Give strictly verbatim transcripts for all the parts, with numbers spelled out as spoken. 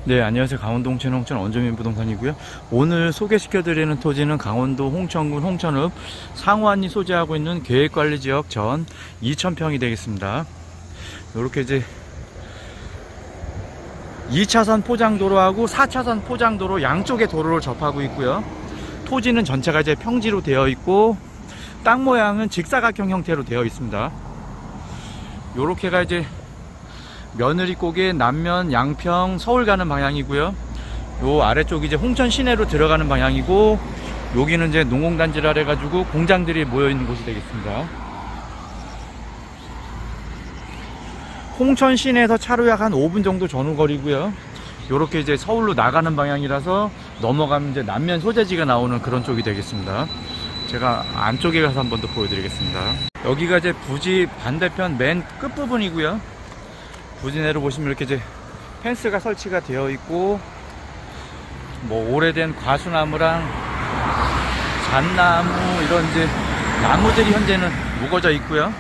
네, 안녕하세요. 강원도 홍천 홍천 원주민 부동산이고요. 오늘 소개시켜드리는 토지는 강원도 홍천군 홍천읍 상호안이 소재하고 있는 계획관리지역 전 이천 평이 되겠습니다. 이렇게 이제 이 차선 포장도로하고 사 차선 포장도로 양쪽의 도로를 접하고 있고요. 토지는 전체가 이제 평지로 되어 있고 땅 모양은 직사각형 형태로 되어 있습니다. 요렇게가 이제 며느리 고개 남면 양평 서울 가는 방향이고요. 요 아래쪽이 이제 홍천 시내로 들어가는 방향이고, 여기는 이제 농공단지라 해가지고 공장들이 모여 있는 곳이 되겠습니다. 홍천 시내에서 차로 약 한 오 분 정도 전후 거리고요. 요렇게 이제 서울로 나가는 방향이라서 넘어가면 이제 남면 소재지가 나오는 그런 쪽이 되겠습니다. 제가 안쪽에 가서 한 번 더 보여드리겠습니다. 여기가 이제 부지 반대편 맨 끝부분이고요. 부지 내로 보시면 이렇게 이제 펜스가 설치가 되어 있고, 뭐 오래된 과수나무랑 잣나무 이런 이제 나무들이 현재는 묵어져 있고요.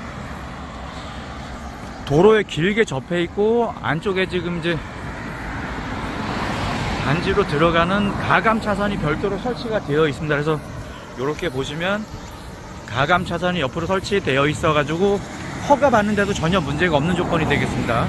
도로에 길게 접해 있고, 안쪽에 지금 이제 단지로 들어가는 가감 차선이 별도로 설치가 되어 있습니다. 그래서 이렇게 보시면 가감 차선이 옆으로 설치되어 있어 가지고 허가 받는데도 전혀 문제가 없는 조건이 되겠습니다.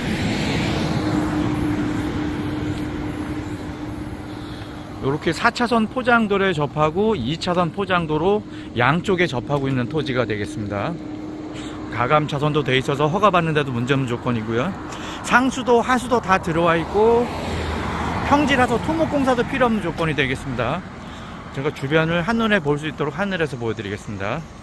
이렇게 사 차선 포장도로에 접하고 이 차선 포장도로 양쪽에 접하고 있는 토지가 되겠습니다. 가감 차선도 돼 있어서 허가 받는데도 문제없는 조건이고요. 상수도 하수도 다 들어와 있고 평지라서 토목공사도 필요 없는 조건이 되겠습니다. 제가 주변을 한눈에 볼 수 있도록 하늘에서 보여드리겠습니다.